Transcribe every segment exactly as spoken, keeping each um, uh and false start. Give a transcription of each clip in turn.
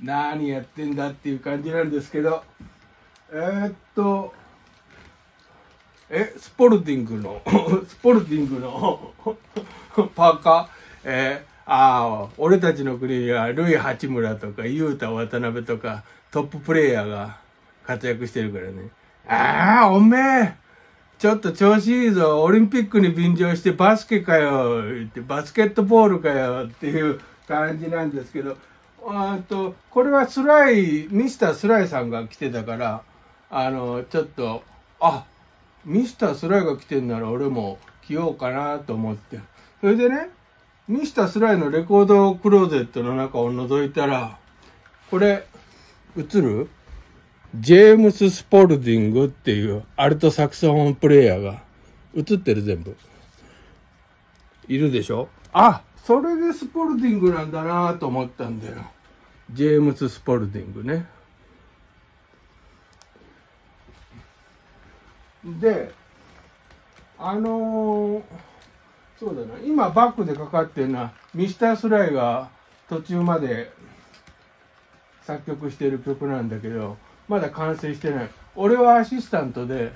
何やってんだっていう感じなんですけど、えー、っとえスポルティングのスポルティングのパーカー、えー、ああ俺たちの国にはルイ八村とか雄太渡辺とかトッププレイヤーが活躍してるからね。ああおめえちょっと調子いいぞ、オリンピックに便乗してバスケかよ言ってバスケットボールかよっていう感じなんですけど、あとこれはスライミスタースライさんが来てたから、あのちょっとあミスタースライが来てんなら俺も着ようかなと思って、それでねミスタースライのレコードクローゼットの中を覗いたら、これ映るジェームス・スポルディングっていうアルトサクソフォンプレイヤーが映ってる。全部いるでしょ。あ、それでスポルディングなんだなと思ったんだよ。ジェームス・スポルディングね。であのー、そうだな、今バックでかかってるのはミスタースライが途中まで作曲してる曲なんだけど、まだ完成してない。俺はアシスタントで、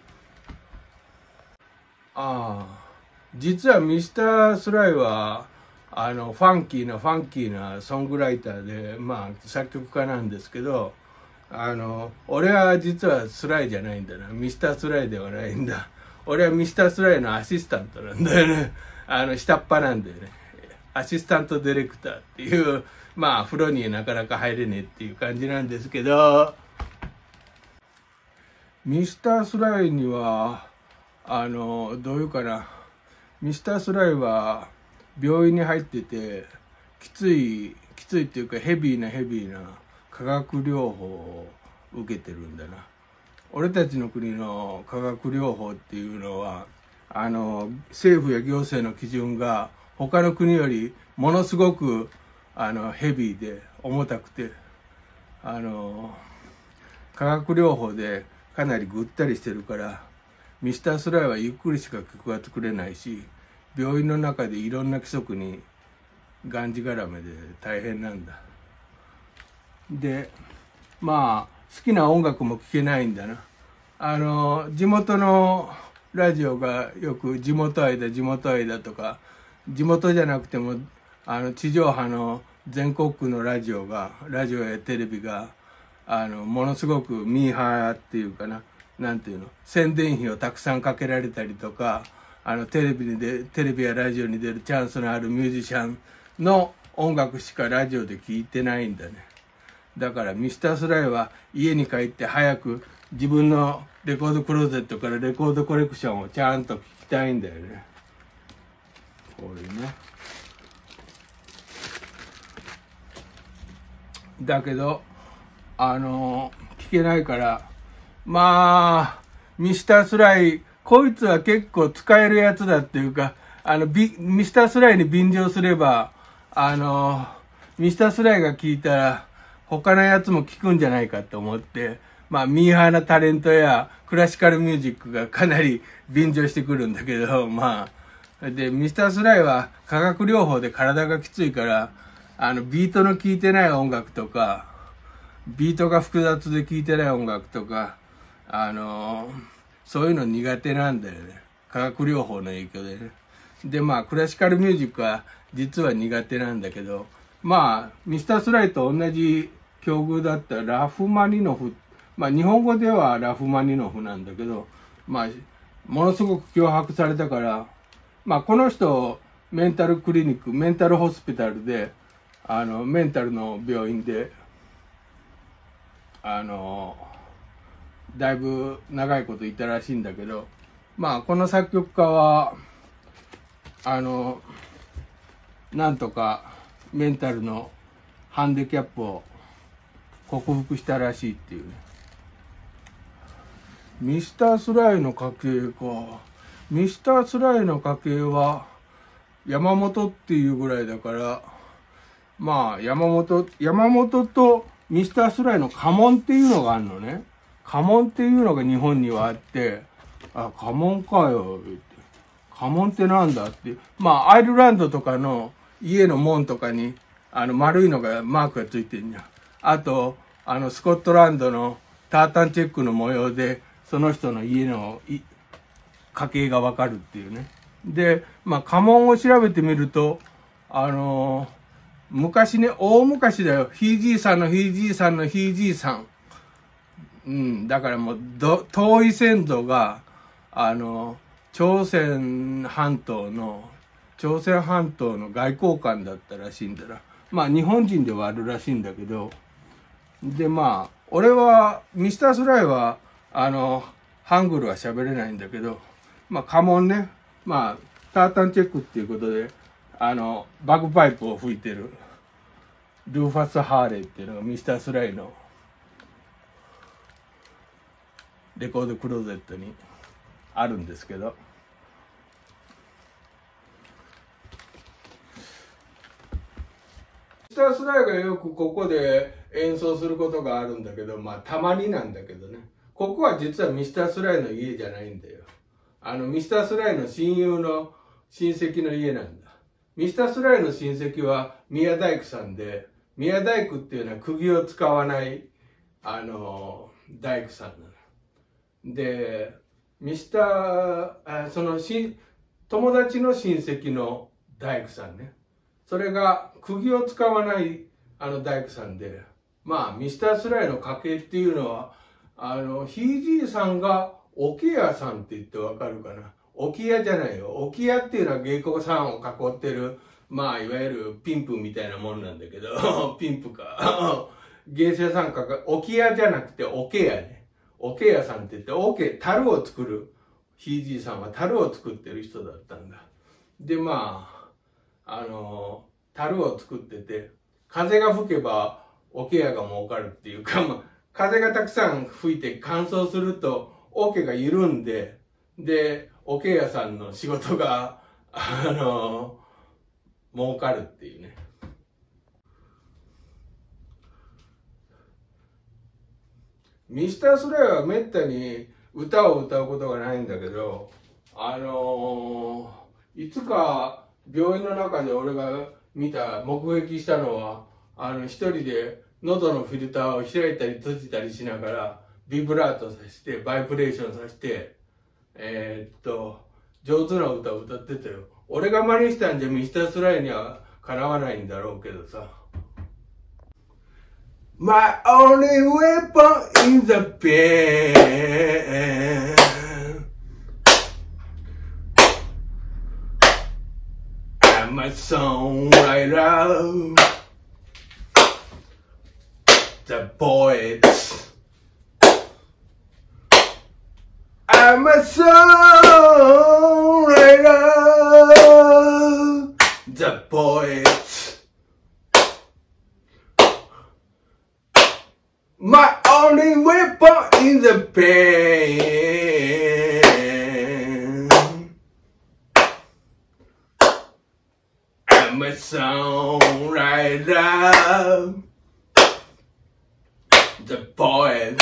ああ実はミスタースライはあのファンキーなファンキーなソングライターで、まあ作曲家なんですけど、あの俺は実はスライじゃないんだな。ミスタースライではないんだ。俺はミスタースライのアシスタントなんだよね。あの下っ端なんだよね。アシスタントディレクターっていう、まあ風呂になかなか入れねえっていう感じなんですけど、ミスタースライにはあのどういうかな、ミスタースライは病院に入ってて、きついきついっていうかヘビーなヘビーな化学療法を受けてるんだな。俺たちの国の化学療法っていうのはあの政府や行政の基準が他の国よりものすごくあのヘビーで重たくて、あの化学療法でかなりぐったりしてるから、ミスタースライはゆっくりしか曲が作れないし、病院の中でいろんな規則にがんじがらめで大変なんだ。でまあ好きな音楽も聴けないんだな。あの地元のラジオがよく地元愛だ地元愛だとか、地元じゃなくてもあの地上波の全国区のラジオがラジオやテレビがあのものすごくミーハーっていうかな、なんていうの、宣伝費をたくさんかけられたりとか、あのテレビにでテレビやラジオに出るチャンスのあるミュージシャンの音楽しかラジオで聴いてないんだね。だからミスタースライは家に帰って早く自分のレコードクローゼットからレコードコレクションをちゃんと聴きたいんだよね。こういうね。だけどあの聴けないから、まあミスタースライこいつは結構使えるやつだっていうか、あのビミスタースライに便乗すればあのミスタースライが聴いたら他のやつも聴くんじゃないかと思って、まあミーハーなタレントやクラシカルミュージックがかなり便乗してくるんだけど、まあでミスタースライは化学療法で体がきついから、あのビートの効いてない音楽とかビートが複雑で効いてない音楽とか、あのそういうの苦手なんだよね、化学療法の影響でね。でまあクラシカルミュージックは実は苦手なんだけど、まあミスタースライと同じ境遇だったラフマニノフ、まあ日本語ではラフマニノフなんだけど、まあものすごく脅迫されたから、まあこの人メンタルクリニックメンタルホスピタルで、あのメンタルの病院であのだいぶ長いこといたらしいんだけど、まあこの作曲家はあのなんとかメンタルのハンディキャップを克服したらしいっていうね。ミスタースライの家系か。ミスタースライの家系は山本っていうぐらいだから、まあ山本山本とミスタースライの家紋っていうのがあるのね。家紋っていうのが日本にはあって、あ、家紋かよって、家紋ってなんだって、まあアイルランドとかの家の門とかにあの丸いのがマークがついてるんじゃん。 あと、あの、スコットランドのタータンチェックの模様で、その人の家の家系がわかるっていうね。で、まあ、家紋を調べてみると、あのー、昔ね、大昔だよ。ひいじいさんのひいじいさんのひいじいさん。うん、だからもう、ど、遠い先祖が、あのー、朝鮮半島の、朝鮮半島の外交官だったらしいんだな。まあ、日本人ではあるらしいんだけど、で、まあ、俺は、ミスタースライは、あの、ハングルは喋れないんだけど、まあ、家紋ね、まあ、タータンチェックっていうことで、あの、バグパイプを吹いてる、ルーファス・ハーレーっていうのがミスタースライのレコードクローゼットにあるんですけど、ミスタースライがよくここで演奏することがあるんだけど、まあ、たまになんだけどね。ここは実はミスタースライの家じゃないんだよ。あの、ミスタースライの親友の親戚の家なんだ。ミスタースライの親戚は宮大工さんで、宮大工っていうのは釘を使わない、あの、大工さんなの。で、ミスター、あそのし、友達の親戚の大工さんね。それが釘を使わないあの大工さんで、まあ、ミスタースライの家系っていうのは、あの、ひいじいさんが桶屋さんって言ってわかるかな。置屋じゃないよ。置屋っていうのは芸妓さんを囲ってる、まあ、いわゆるピンプみたいなもんなんだけど、ピンプか。芸者さんかか、置屋じゃなくて桶屋ね。桶屋さんって言って、桶、樽を作る。ひいじいさんは樽を作ってる人だったんだ。で、まあ、あの、樽を作ってて、風が吹けば桶屋が儲かるっていうか、まあ、風がたくさん吹いて乾燥すると桶が緩んで、で、桶屋さんの仕事が、あの、儲かるっていうね。ミスタースライはめったに歌を歌うことがないんだけど、あのー、いつか病院の中で俺が見た、目撃したのは、あの、一人で喉のフィルターを開いたり閉じたりしながら、ビブラートさせて、バイブレーションさせて、えー、っと、上手な歌を歌ってたよ。俺が真似したんじゃミスタースライにはかなわないんだろうけどさ。My only weapon is the pen. I'm a songwriter. The poet. I'm a songwriter. The poet. My only weapon is the pen. I'm a songwriter, the poet.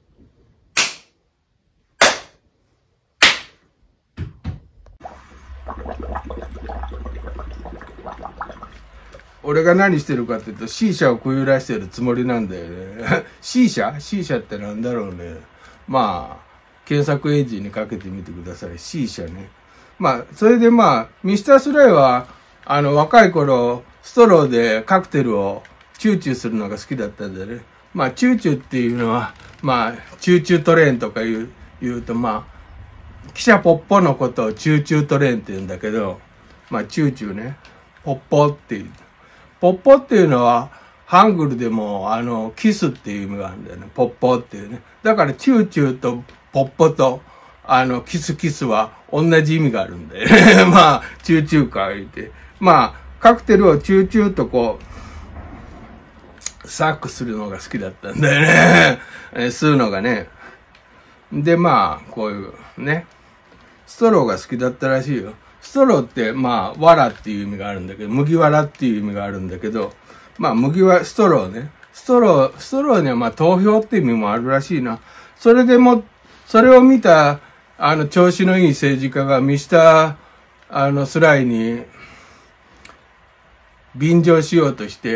俺が何してるかって言うと、シーシャをくゆらしてるつもりなんだよね。シーシャ？シーシャってなんだろうね。まあ、検索エンジンにかけてみてください。シーシャね。まあ、それでまあ、ミスタースライは、あの、若い頃、ストローでカクテルをチューチューするのが好きだったんだよね。まあ、チューチューっていうのは、まあ、チューチュートレーンとか言う、言うと、まあ、汽車ポッポのことをチューチュートレーンって言うんだけど、まあ、チューチューね。ポッポっていう。ポッポっていうのは、ハングルでも、あの、キスっていう意味があるんだよね。ポッポっていうね。だから、チューチューとポッポと、あの、キスキスは同じ意味があるんで。まあ、チューチューか言って。まあ、カクテルをチューチューとこう、サックするのが好きだったんだよね。吸うのがね。で、まあ、こういうね。ストローが好きだったらしいよ。ストローって、まあ、藁っていう意味があるんだけど、麦藁っていう意味があるんだけど、まあ、麦は、ストローね。ストロー、ストローにはまあ、投票っていう意味もあるらしいな。それでも、それを見た、あの、調子のいい政治家がミスター、あの、スライに、便乗しようとして、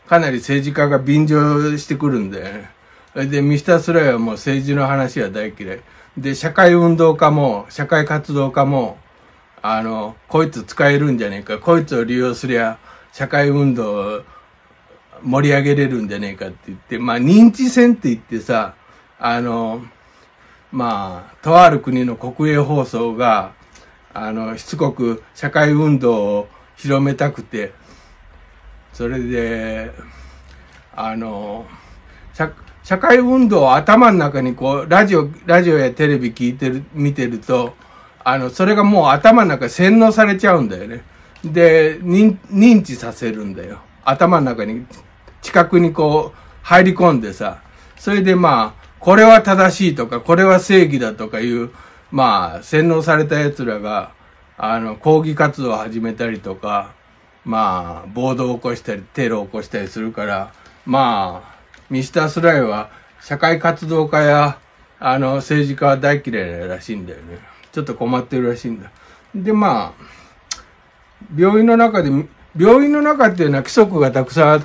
かなり政治家が便乗してくるんだよね。で、ミスタースライはもう政治の話は大嫌い。で、社会運動家も、社会活動家も、あの、こいつ使えるんじゃねえか、こいつを利用すりゃ、社会運動を盛り上げれるんじゃねえかって言って、まあ、認知戦って言ってさ、あの、まあ、とある国の国営放送が、あの、しつこく社会運動を広めたくて、それで、あの、社、社会運動を頭の中にこう、ラジオ、ラジオやテレビ聞いてる、見てると、あの、それがもう頭の中に洗脳されちゃうんだよね。で、認、認知させるんだよ。頭の中に、近くにこう、入り込んでさ、それでまあ、これは正しいとか、これは正義だとかいう、まあ、洗脳された奴らが、あの、抗議活動を始めたりとか、まあ、暴動を起こしたり、テロを起こしたりするから、まあ、ミスタースライは、社会活動家や、あの、政治家は大嫌いらしいんだよね。ちょっと困ってるらしいんだ。で、まあ、病院の中で、病院の中っていうのは規則がたくさんあって、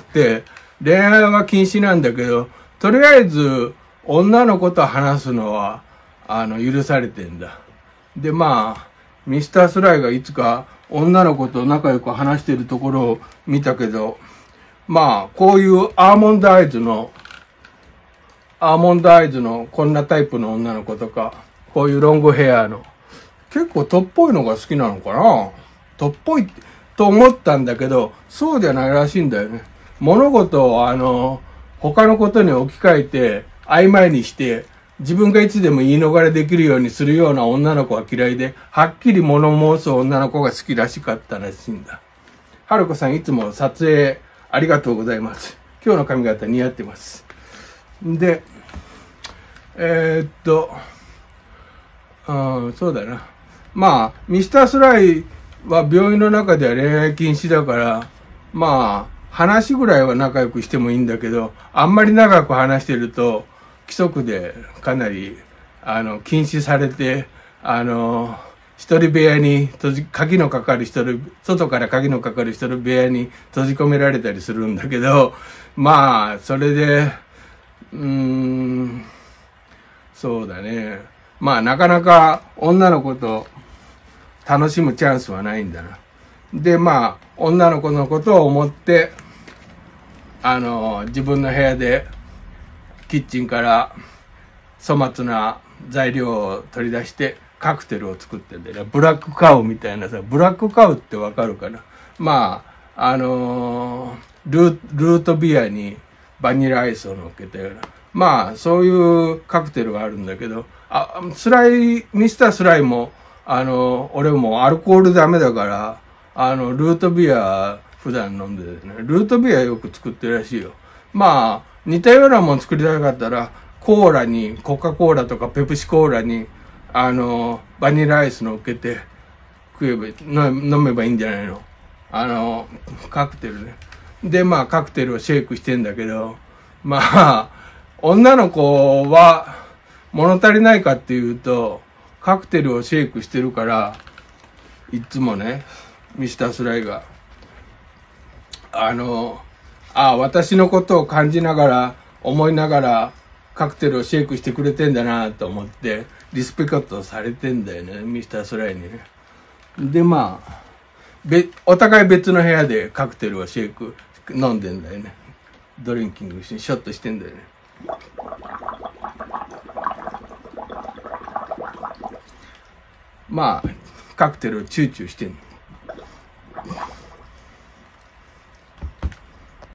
恋愛は禁止なんだけど、とりあえず、女の子と話すのは、あの、許されてんだ。で、まあ、ミスタースライがいつか女の子と仲良く話しているところを見たけど、まあ、こういうアーモンドアイズの、アーモンドアイズのこんなタイプの女の子とか、こういうロングヘアの、結構トップっぽいのが好きなのかな？トップっぽいと思ったんだけど、そうじゃないらしいんだよね。物事をあの、他のことに置き換えて、曖昧にして、自分がいつでも言い逃れできるようにするような女の子は嫌いで、はっきり物申す女の子が好きらしかったらしいんだ。はるこさんいつも撮影ありがとうございます。今日の髪型似合ってます。で、えー、っと、うん、そうだな。まあ、ミスタースライは病院の中では恋愛禁止だから、まあ、話ぐらいは仲良くしてもいいんだけど、あんまり長く話してると、規則でかなり、あの、禁止されて、あの、一人部屋に閉じ、鍵のかかる一人、外から鍵のかかる一人部屋に閉じ込められたりするんだけど、まあ、それで、うーん、そうだね。まあ、なかなか女の子と楽しむチャンスはないんだな。で、まあ、女の子のことを思って、あの、自分の部屋で、キッチンから粗末な材料を取り出してカクテルを作ってんだよね。ブラックカウみたいなさ、ブラックカウってわかるかな？まあ、あのー、ルー、ルートビアにバニラアイスを乗っけたような。まあ、そういうカクテルがあるんだけど、あ、スライ、ミスタースライも、あのー、俺もアルコールダメだから、あの、ルートビア普段飲んでるね。ルートビアよく作ってるらしいよ。まあ、似たようなもん作りたかったら、コーラに、コカ・コーラとかペプシコーラに、あの、バニラアイス乗っけて食えば、飲めばいいんじゃないの？あの、カクテルね。で、まあ、カクテルをシェイクしてんだけど、まあ、女の子は物足りないかっていうと、カクテルをシェイクしてるから、いつもね、ミスタースライが、あの、ああ、私のことを感じながら、思いながら、カクテルをシェイクしてくれてんだなと思って、リスペクトされてんだよね、ミスタースライにね。で、まあ、べ、お互い別の部屋でカクテルをシェイク、飲んでんだよね。ドリンキングし、ショットしてんだよね。まあ、カクテルをチューチューしてんの。